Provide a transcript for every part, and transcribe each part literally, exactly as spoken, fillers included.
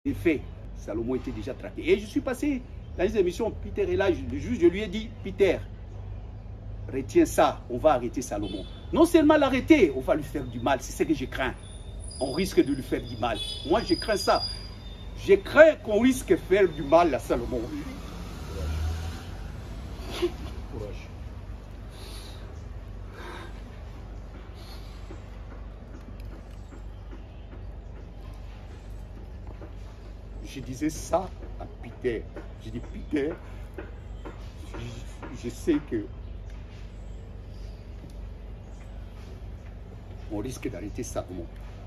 Les faits, Salomon était déjà traqué. Et je suis passé dans les émissions, Peter est là, le juge, je lui ai dit, Peter, retiens ça, on va arrêter Salomon. Non seulement l'arrêter, on va lui faire du mal, c'est ce que je crains. On risque de lui faire du mal. Moi, je crains ça. Je crains qu'on risque de faire du mal à Salomon. Courage. Courage. Je disais ça à Peter. Je dis, Peter, je, je sais que on risque d'arrêter Salomon.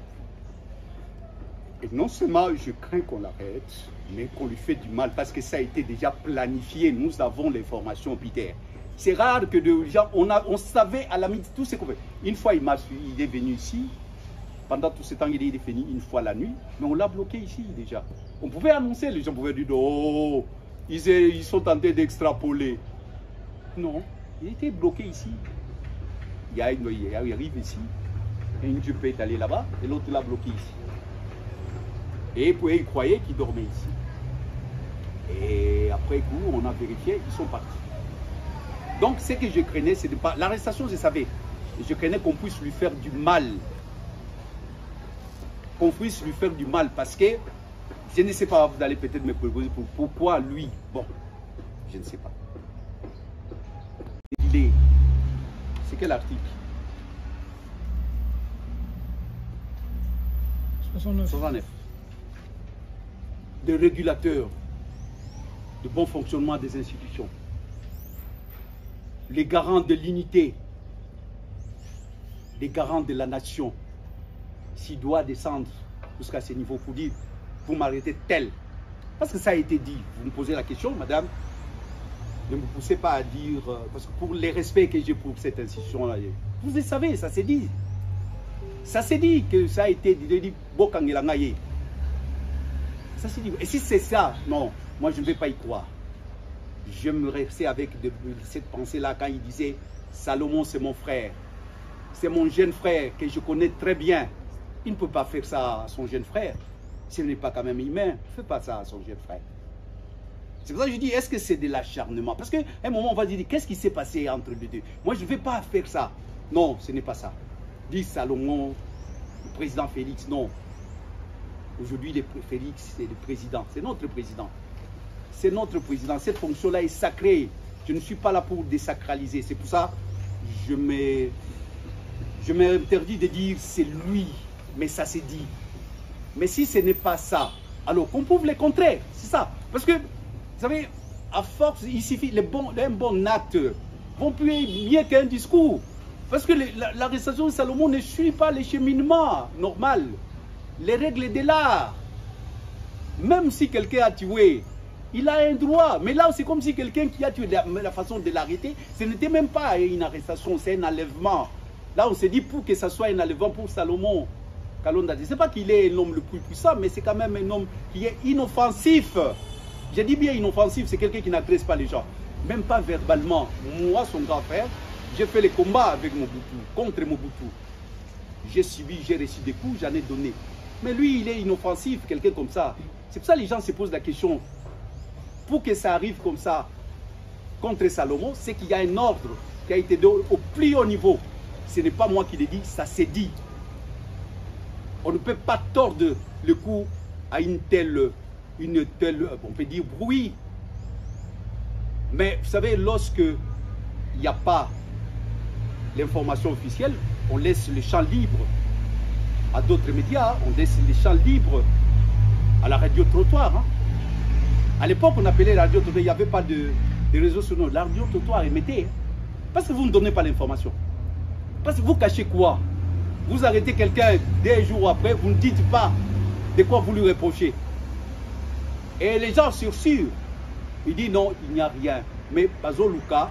Et non seulement je crains qu'on l'arrête, mais qu'on lui fait du mal parce que ça a été déjà planifié. Nous avons l'information, Peter. C'est rare que de gens, on, a, on savait à la midi tout ce qu'on fait. Une fois, il m'a suivi, il est venu ici. Pendant tout ce temps, il est fini une fois la nuit, mais on l'a bloqué ici déjà. On pouvait annoncer, les gens pouvaient dire, oh, ils, ils sont tentés d'extrapoler. Non, il était bloqué ici. Il, y a une, il arrive ici, et une Dieu peut aller là-bas, et l'autre l'a bloqué ici. Et puis ils croyaient qu'ils dormaient ici. Et après coup, on a vérifié, ils sont partis. Donc ce que je craignais, c'est de pas. L'arrestation, je savais. Je craignais qu'on puisse lui faire du mal. Qu'on puisse lui faire du mal parce que je ne sais pas, vous allez peut-être me proposer pour, pourquoi lui. Bon, je ne sais pas. Il est. C'est quel article? soixante-neuf. soixante-neuf. De régulateurs, de bon fonctionnement des institutions, les garants de l'unité, les garants de la nation, s'il doit descendre jusqu'à ce niveau pour dire, vous m'arrêtez tel. Parce que ça a été dit. Vous me posez la question, madame, ne me poussez pas à dire, parce que pour les respects que j'ai pour cette institution-là, vous le savez, ça s'est dit. Ça s'est dit que ça a été dit, Bokangelangaye. Ça s'est dit. Et si c'est ça, non, moi je ne vais pas y croire. Je me restais avec de, cette pensée-là quand il disait, Salomon c'est mon frère. C'est mon jeune frère que je connais très bien. Il ne peut pas faire ça à son jeune frère. S'il n'est pas quand même humain, il ne fait pas ça à son jeune frère. C'est pour ça que je dis, est-ce que c'est de l'acharnement? Parce qu'à un moment, on va dire, qu'est-ce qui s'est passé entre les deux? Moi, je ne vais pas faire ça. Non, ce n'est pas ça. Dit Salomon, le président Félix, non. Aujourd'hui, Félix, c'est le président. C'est notre président. C'est notre président. Cette fonction-là est sacrée. Je ne suis pas là pour désacraliser. C'est pour ça que je me... Je m'interdis de dire c'est lui, mais ça s'est dit. Mais si ce n'est pas ça, alors qu'on prouve le contraire. C'est ça. Parce que, vous savez, à force, il suffit, les bons, un bon acte vont plus mieux qu'un discours. Parce que l'arrestation de Salomon ne suit pas le cheminement normal, les règles de l'art. Même si quelqu'un a tué, il a un droit. Mais là, c'est comme si quelqu'un qui a tué, la, la façon de l'arrêter, ce n'était même pas une arrestation, c'est un enlèvement. Là, on s'est dit pour que ça soit un enlèvement pour Salomon Kalonda. Ce n'est pas qu'il est l'homme le plus puissant, mais c'est quand même un homme qui est inoffensif. Je dis bien inoffensif, c'est quelqu'un qui n'agresse pas les gens. Même pas verbalement. Moi, son grand frère, j'ai fait les combats avec Mobutu, contre Mobutu. J'ai subi, j'ai reçu des coups, j'en ai donné. Mais lui, il est inoffensif, quelqu'un comme ça. C'est pour ça que les gens se posent la question. Pour que ça arrive comme ça contre Salomon, c'est qu'il y a un ordre qui a été donné au plus haut niveau. Ce n'est pas moi qui l'ai dit, ça s'est dit. On ne peut pas tordre le cou à une telle, une telle, on peut dire, bruit. Mais vous savez, lorsque il n'y a pas l'information officielle, on laisse le champ libre à d'autres médias, on laisse le champ libre à la radio-trottoir. Hein. À l'époque, on appelait la radio-trottoir, il n'y avait pas de, de réseaux sociaux. La radio-trottoir émettait. Hein. Parce que vous ne donnez pas l'information. Parce que vous cachez quoi? Vous arrêtez quelqu'un des jours après, vous ne dites pas de quoi vous lui reprochez. Et les gens sur sûr, ils disent non, il n'y a rien. Mais Bazo Luka,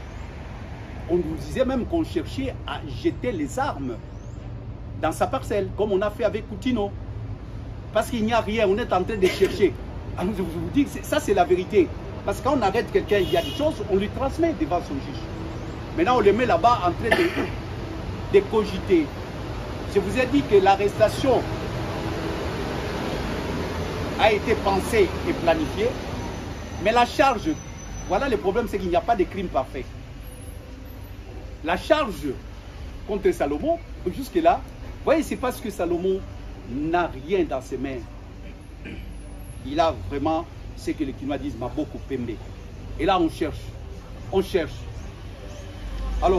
on nous disait même qu'on cherchait à jeter les armes dans sa parcelle, comme on a fait avec Coutinho. Parce qu'il n'y a rien, on est en train de chercher. Alors je vous dis que ça c'est la vérité. Parce que quand on arrête quelqu'un, il y a des choses, on lui transmet devant son juge. Maintenant on le met là-bas en train de, de cogiter. Je vous ai dit que l'arrestation a été pensé et planifié. Mais la charge, voilà le problème, c'est qu'il n'y a pas de crime parfait. La charge contre Salomon, jusque-là, vous voyez, c'est parce que Salomon n'a rien dans ses mains. Il a vraiment ce que les Kinois disent, m'a beaucoup pembe. Et là, on cherche. On cherche. Alors.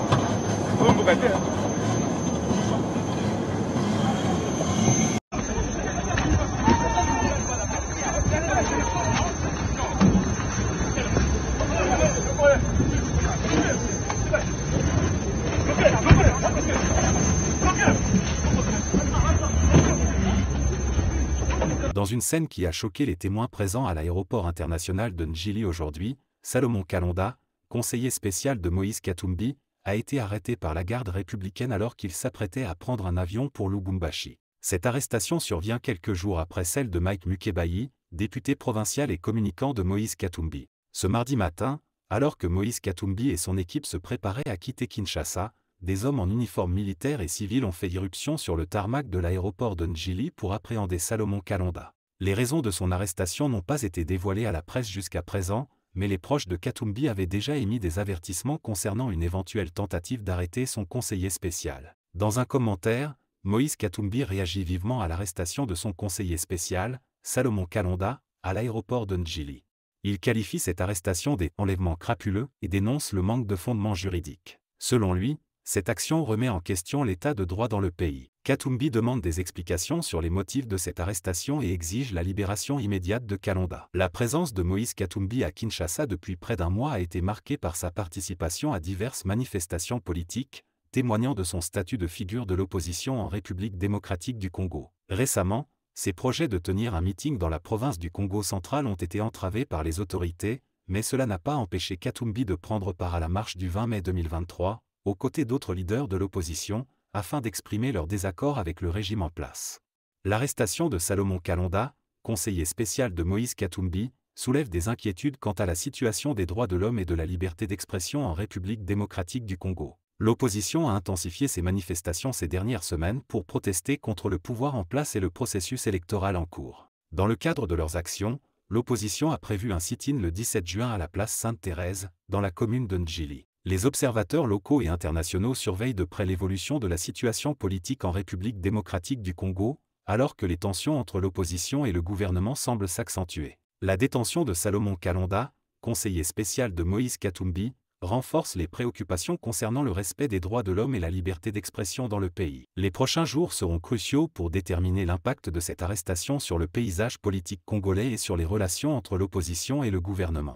Dans une scène qui a choqué les témoins présents à l'aéroport international de Ndjili aujourd'hui, Salomon Kalonda, conseiller spécial de Moïse Katumbi, a été arrêté par la garde républicaine alors qu'il s'apprêtait à prendre un avion pour Lubumbashi. Cette arrestation survient quelques jours après celle de Mike Mukebayi, député provincial et communicant de Moïse Katumbi. Ce mardi matin, alors que Moïse Katumbi et son équipe se préparaient à quitter Kinshasa, des hommes en uniforme militaire et civil ont fait irruption sur le tarmac de l'aéroport de Ndjili pour appréhender Salomon Kalonda. Les raisons de son arrestation n'ont pas été dévoilées à la presse jusqu'à présent, mais les proches de Katumbi avaient déjà émis des avertissements concernant une éventuelle tentative d'arrêter son conseiller spécial. Dans un commentaire, Moïse Katumbi réagit vivement à l'arrestation de son conseiller spécial, Salomon Kalonda, à l'aéroport de Ndjili. Il qualifie cette arrestation des « enlèvements crapuleux » et dénonce le manque de fondement juridique. Selon lui, cette action remet en question l'état de droit dans le pays. Katumbi demande des explications sur les motifs de cette arrestation et exige la libération immédiate de Kalonda. La présence de Moïse Katumbi à Kinshasa depuis près d'un mois a été marquée par sa participation à diverses manifestations politiques, témoignant de son statut de figure de l'opposition en République démocratique du Congo. Récemment, ses projets de tenir un meeting dans la province du Congo central ont été entravés par les autorités, mais cela n'a pas empêché Katumbi de prendre part à la marche du vingt mai deux mille vingt-trois, aux côtés d'autres leaders de l'opposition, afin d'exprimer leur désaccord avec le régime en place. L'arrestation de Salomon Kalonda, conseiller spécial de Moïse Katumbi, soulève des inquiétudes quant à la situation des droits de l'homme et de la liberté d'expression en République démocratique du Congo. L'opposition a intensifié ses manifestations ces dernières semaines pour protester contre le pouvoir en place et le processus électoral en cours. Dans le cadre de leurs actions, l'opposition a prévu un sit-in le dix-sept juin à la place Sainte-Thérèse, dans la commune de Ndjili. Les observateurs locaux et internationaux surveillent de près l'évolution de la situation politique en République démocratique du Congo, alors que les tensions entre l'opposition et le gouvernement semblent s'accentuer. La détention de Salomon Kalonda, conseiller spécial de Moïse Katumbi, renforce les préoccupations concernant le respect des droits de l'homme et la liberté d'expression dans le pays. Les prochains jours seront cruciaux pour déterminer l'impact de cette arrestation sur le paysage politique congolais et sur les relations entre l'opposition et le gouvernement.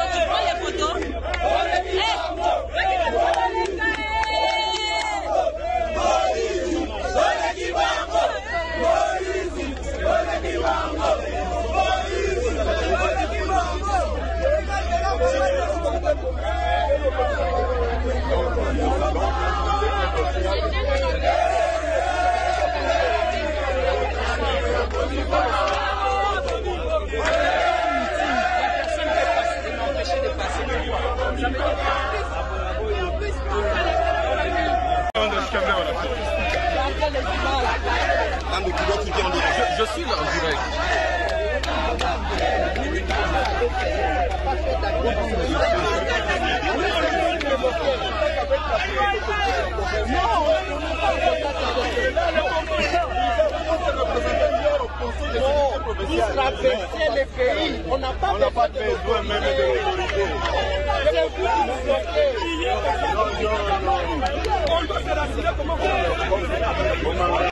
Je, je suis là en direct. Vous traversez le pays, on n'a pas, pas besoin même de l'autorité. On doit se rassurer comment vous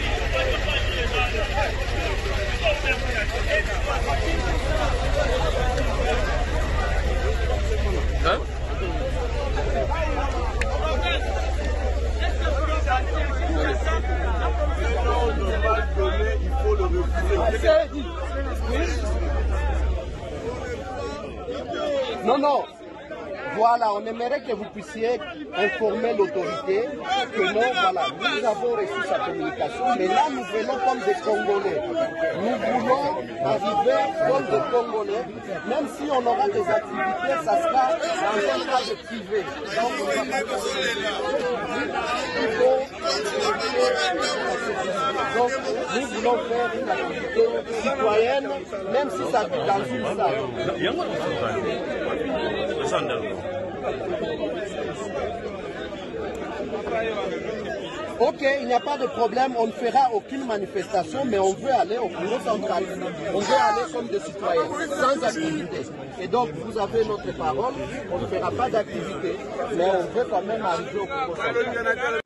Hein? Il faut le refuser. Non, non. Voilà, on aimerait que vous puissiez informer l'autorité que non, voilà, nous avons reçu sa communication, mais là nous venons comme des Congolais. Nous voulons arriver comme des Congolais, même si on aura des activités, ça sera dans un cadre privé. Donc, on va pas... Donc, nous voulons faire une activité citoyenne, même si ça vit dans une salle. Ok, il n'y a pas de problème, on ne fera aucune manifestation, mais on veut aller au bureau central. On veut aller comme des citoyens, sans activité. Et donc, vous avez notre parole, on ne fera pas d'activité, mais on veut quand même arriver au bureau central.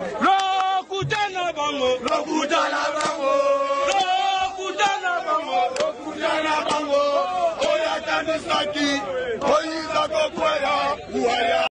Bango,